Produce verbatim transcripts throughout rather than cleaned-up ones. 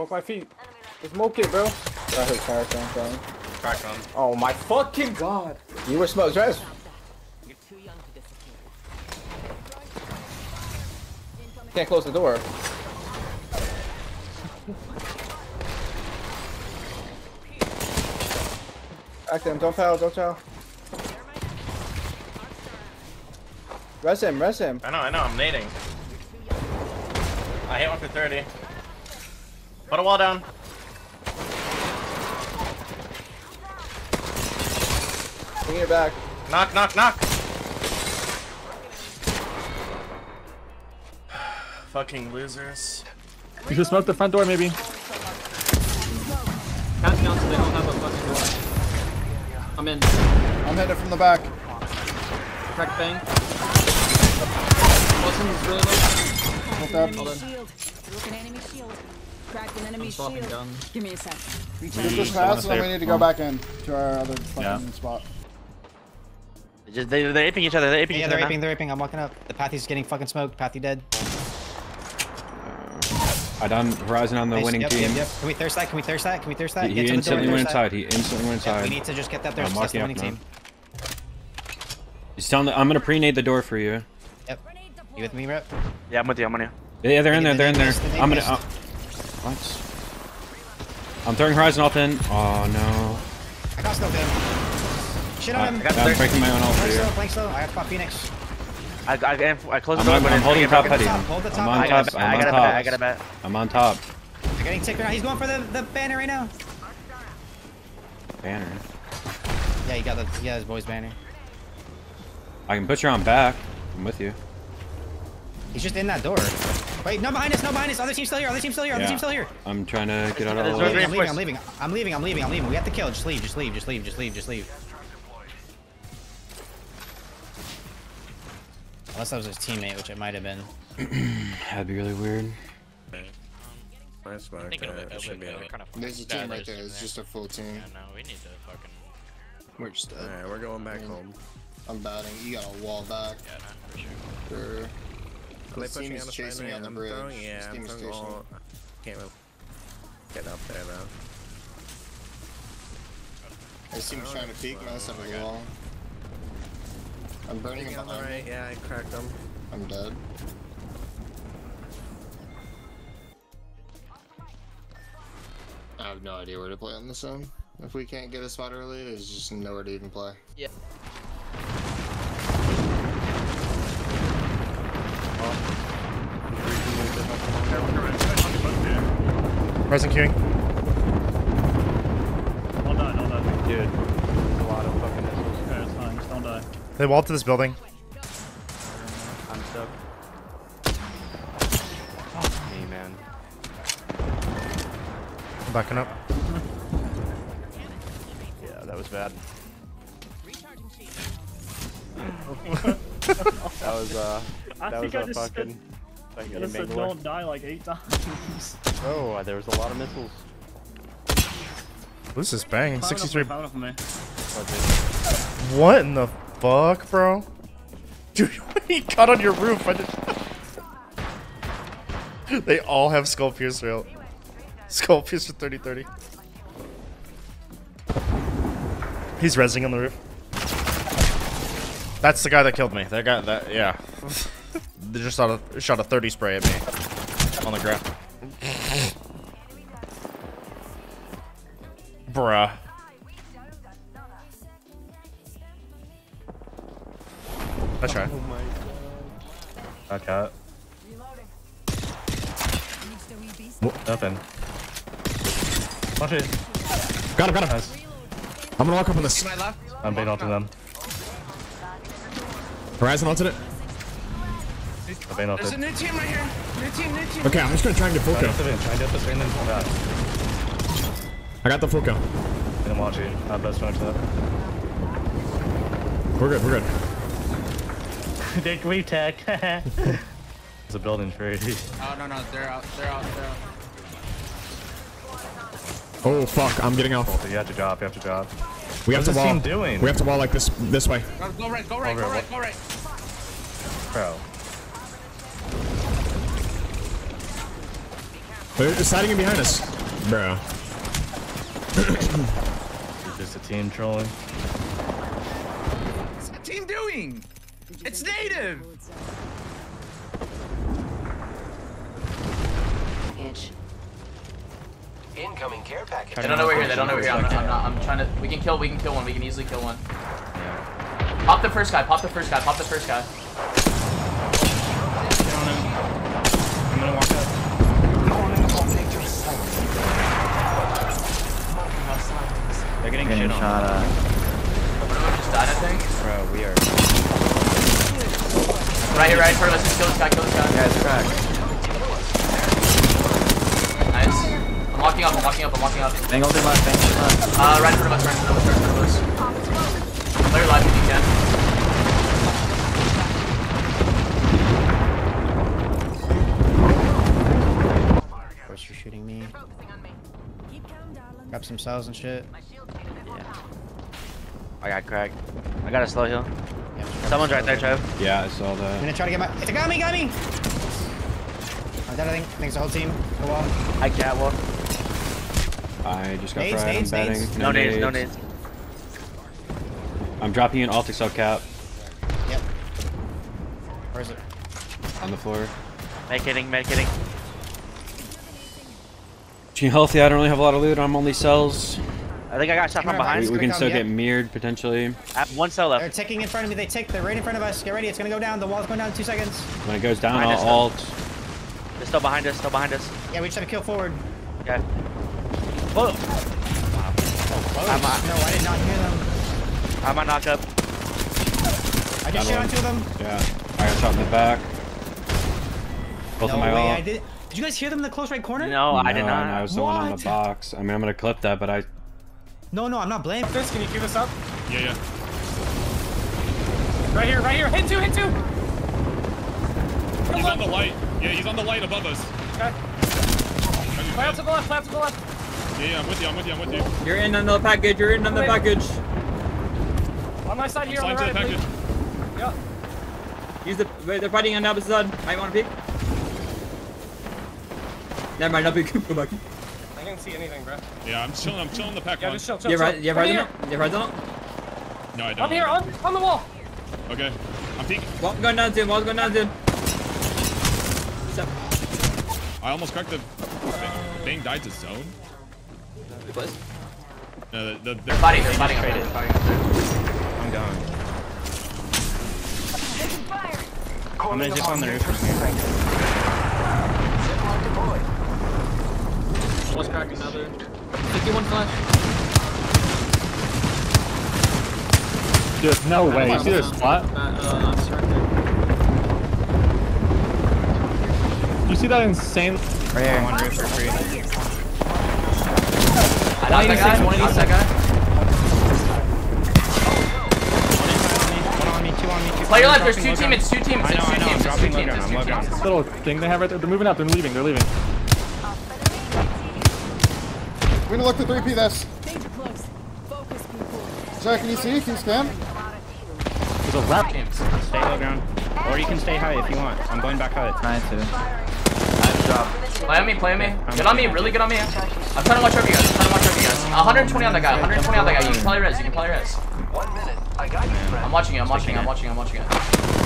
Fuck my feet. Just smoke it, bro. I heard fire sound coming. Crack on. Oh my fucking god. You were smoked, right? You're too young to disappear. Can't close the door. Back them, don't foul, don't foul. Res him, res him. I know, I know, I'm nading. I hit one for thirty. Put a wall down. Bring it back. Knock, knock, knock. Fucking losers. You should smoke the front door, maybe. Pass down so they don't have a fucking door. I'm in. I'm hitting it from the back. Crack bang. Wilson's really low. Hooked up. Hold on. Shield. Broken enemy shield. Cracked an enemy I'm swapping shield. gun. Give me a sec. Get this pass, and then we need to go back in to our other fucking Yeah. spot. Just, they, they're aping each other, they're aping Yeah, each they're other. aping, they're aping. I'm walking up. The Pathy's getting fucking smoked. Pathy dead. I done Horizon on the Nice. winning Yep, team. yep, yep. Can we thirst that? Can we thirst that? Can we thirst that? He, Get he to the door, instantly went thirst that. inside. He instantly went Yep, inside. we need to just get that I'm thirst. That's the walking winning up team. He's telling. The, I'm gonna pre-nade the door for you. Yep. You with me, Rep? Yeah, I'm with you, I'm on you. Yeah, they're in there. They're in there. Missed, they I'm gonna. missed. Uh, what? I'm throwing Horizon ult in. Oh no. I got scope him. Shit I, on him. got I'm breaking my own ult for Flank you. slow, flank slow. I have to pop Phoenix. I, I, I, I closed I'm, the door, on, but I'm it's holding gonna top get heading. top, hold the I'm top. on I got top. a, I'm I on got a bet, I top. got a bet. I'm on top. They're getting ticked right now. He's going for the, the banner right now. Banner. Yeah, he got the he got his boy's banner. I can put you on back. I'm with you. He's just in that door. Wait, no behind us, no behind us. Other team's still here. Other team's still here. Other Yeah. team's still here. I'm trying to get out of all There's this. I'm leaving, I'm reinforced. leaving, I'm leaving, I'm leaving, I'm leaving, I'm leaving. We have to kill. Just leave, just leave, just leave, just leave, just leave. Unless that was his teammate, which it might have been. That'd be really weird. Nice smoke. Thinking of it, It should be we're out. kind of There's a yeah, team right there's there. It's just a full team. Yeah, no, we need to fucking. We're just dead. Alright, we're going back Yeah. home. I'm batting. You got a wall back. Yeah, no, for sure. Sure. Are they This team pushing is on the chasing side me on the I'm bridge. throwing? Yeah, This I'm team is throwing chasing all... me. Can't move. Get up there though. This team's trying to peek us under the wall. I'm burning Peeking him on the behind right, me. yeah, I cracked them. I'm dead. I have no idea where to play on this zone. If we can't get a spot early, there's just nowhere to even play. Yeah. Rising queuing. Don't die, don't die. Dude. There's a lot of fucking missiles. Okay, it's fine. Just don't die. They walled to this building. I'm stuck. Hey, man. I'm backing up. Yeah, that was bad. that was, uh, I that think was I a just fucking... said, fucking I just said Mangler. don't die like eight times. Oh, uh, there was a lot of missiles. Who's this banging? Power sixty-three. enough, power enough for me. What in the fuck, bro? Dude, he cut on your roof. I did... They all have skull piercer out. Skull piercer thirty thirty. He's rezzing on the roof. That's the guy that killed me. That guy, that, yeah. They just shot a, shot a thirty spray at me. On the ground. Bruh. I tried. Oh my god. I got Nothing. Watch it. Got him, got him. Nice. I'm gonna walk up on this. I'm being onto them. Horizon onto it. I'm being onto There's a new team right here. New team, new team. Okay, I'm just gonna try and get full Try kill. to get try to get this and then come out. I got the full kill. And then watch it. I'm best going to that. We're good, we're good. Dick retech. It's a building trade. Oh no no, they're out, they're out, they're out. Oh fuck, I'm getting off. You have to drop, you have to drop. We have What's to this wall. team doing? We have to wall like this this way. Go, go right, go right, Over go what? right, go right. Bro. They're deciding in behind us. Bro. It's just a team trolling. What's the team doing? It's native! Inch. Incoming care package. They don't know we're here. They don't know we're here. I'm not, I'm not. I'm trying to. We can kill. We can kill one. We can easily kill one. Yeah. Pop the first guy. Pop the first guy. Pop the first guy. I'm gonna walk up. They're getting, getting shit shot on. One of them just died, I think. Bro, we are. Right here, right in front of us. Just kill this guy. Kill this guy. Yeah, it's cracked. Nice. I'm walking up. I'm walking up. I'm walking up. Bang ulti left. Bang ulti left. Uh, right in front of us. Right in front of us. Right in front of us. Play your life if you can. Of course, you're shooting me. Grab some cells and shit. Yeah. I got cracked. I got a slow heal. Yeah, Someone's right there, Trev. Yeah, I saw I'm that. gonna try to get my. It's a got me, got me. I got I think. Thanks the whole team. Go wall. I catwalk. I just got Nades, fried. I'm nades, betting. nades. No nades. No nades. I'm dropping an alt excel cap Yep. Where is it? on the floor. Med kitting. Med kitting. Being healthy, I don't really have a lot of loot. I'm only cells. I think I got shot from Come behind. We, we can come, still yeah. get mirrored potentially. I have one cell They're left. ticking in front of me. They tick. They're right in front of us. Get ready. It's gonna go down. The wall's going down in two seconds. When it goes down, Behind us, I'll though. alt. They're still behind us. Still behind us. Yeah, we just have to kill forward. Okay. Whoa. Close. I'm, uh, No, I did not hear them. I'm on knock up. I just shot on two of them. Yeah. I got shot in the back. Both No of my way. alt. I did. Did you guys hear them in the close right corner? No, I did No, not. and I was the one on the What? box. I mean, I'm gonna clip that, but I. No, no, I'm not blaming. This, can you keep us up? Yeah, yeah. Right here, right here. Hit two, hit two. He's on the light. Yeah, he's on the light above us. Okay. Play out to the left, play out to the left. Yeah, yeah, I'm with you. I'm with you. I'm with you. You're in on the package, you're in on the package. On my side here, on the Sign to right, the package. please. Yeah. Use the. Wait, they're fighting on the opposite side. I want to peek. Never mind, I'll peek. Go back. I can't see anything, bro. Yeah, I'm chilling. I'm chilling the pack Yeah, on. just chill, chill, You have chill. right, you have right on it? You have right on it? No, I don't. Up here, on, on the wall. Okay. I'm peeking. Wall going down soon, wall's going down soon. Step. I almost cracked the. Bang died to zone. What? No, the. the, the They're fighting. They're fighting. They're fighting. I'm going. I'm gonna zip on the roof from here. Almost cracked another. fifty-one flash. Dude, no way. You see this spot? Uh, uh, You see that insane? Right here. One roof for free. I knocked that guy. One knocked that guy. One on me, two on me, two. Play your life. There's two teammates. Two teams. I know, It's I two know. I'm teams. It's two dropping low teams. ground. It's I'm two low ground. teams. This little thing they have right there. They're moving out. They're leaving. They're leaving. We're gonna look to three P this. Danger close. Focus, people. Sir, can you see? Can you scan? There's a rap. Stay low ground. Or you can stay high if you want. I'm going back high. Trying to. Play on me. Play on me. Get on me. Really get on me. I'm trying to watch over you guys. I'm trying to watch over you guys. one twenty on that guy. one twenty on that guy. You can probably res. You can probably res. One minute. I got you, friend. I'm watching it. I'm watching it. I'm watching it. I'm watching it.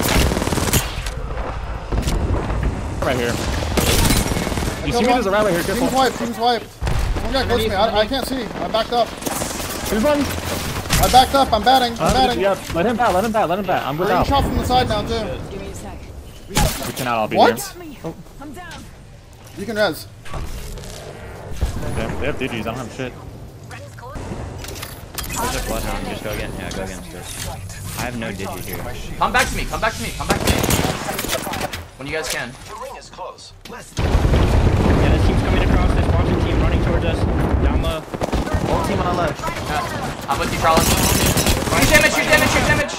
Right here. You see me? There's a rat right here. Team's Careful. wiped. Team's wiped. One guy close to me. I, I can't see. I'm backed up. He's running. I backed up. I'm batting. I'm Uh, batting. yeah, let him bat. Let him bat. Let him bat. I'm We're without. getting shot from the side now too. Give me a sec. We cannot all be What? here. I'm down. You can res. They have, they have digis. I don't have shit. There's a bloodhound. Just go again. Yeah, go against her. I have no digi here. Come back to me. Come back to me. Come back to me. When you guys can. The ring is close. Let's Yeah, this team's coming across. This Washington team running towards us. Down low. Whole team on the left. Yeah. I'm with you, Charles. Shoot damage. Shoot damage. Shoot damage.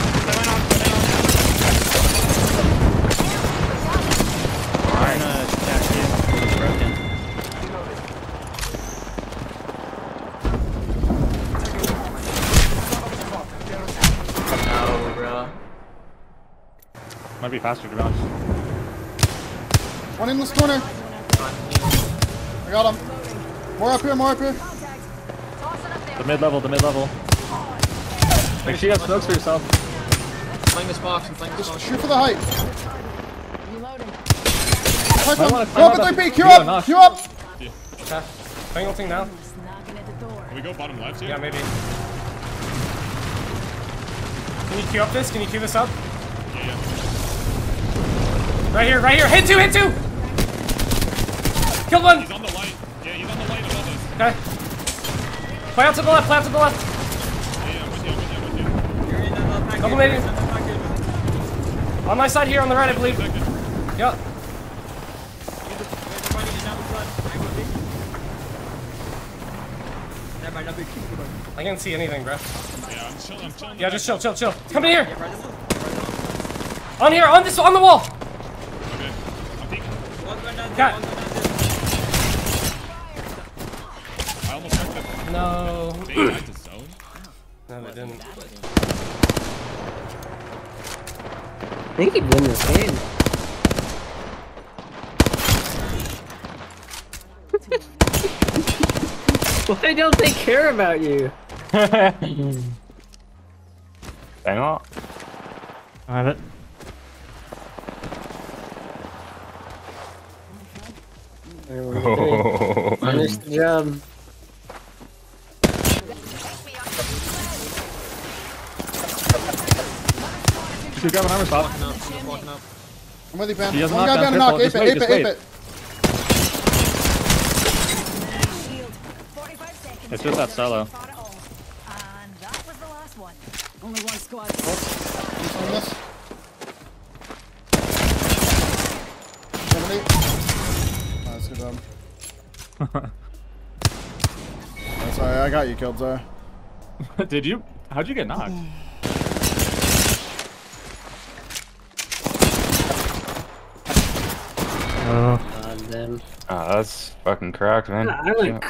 Alright. Attack you. Broken. No, bro. Might be faster to be honest. One in this corner. I got him. More up here, more up here. The mid level, the mid level. Make sure you have smokes for yourself. Playing this box and playing this Just box. shoot for the height. Height Might one. wanna Go climb up up at three and P. Queue do a up. notch. Queue up. Yeah. Playing ulting now. Can we go bottom left here? Yeah, maybe. Can you queue up this? Can you queue this up? Yeah, yeah. Right here, right here. Hit two, hit two. Killed one. He's on the light. Yeah, he's on the light above us. Okay. Play out to the left, play out to the left. Yeah, yeah, I'm with you, I'm with you, I'm with you. You're in another package. Double mating. You're in another package. On my side here, on the right, I believe. Yep. We're running in another flood. I will be. That might not be cute, but- I can't see anything, bro. Yeah, I'm chilling, I'm chilling. Yeah, just chill, chill, chill. Come in here. Yeah, right this one. On here, on this, on the wall. Okay. I'm peeking. One's going down, Cat. one's going down. I almost wrecked the... No. They died to zone? No, they didn't. They keep winning this game. Why don't they care about you? Hang on. I have it. Oh. Finish the job. Should grab an armor spot. I'm with you, Pam. He has One knockdown, guy behind a knock. triple. Ape Just it, wait, ape it, just ape wait. it. It's just that solo. And that was the last one. Only one squad. On this. seventy. Oh, that's good job. That's alright, I got you killed, Zara. Did you? How'd you get knocked? Oh, God, then. Ah, that's fucking cracked, man. I went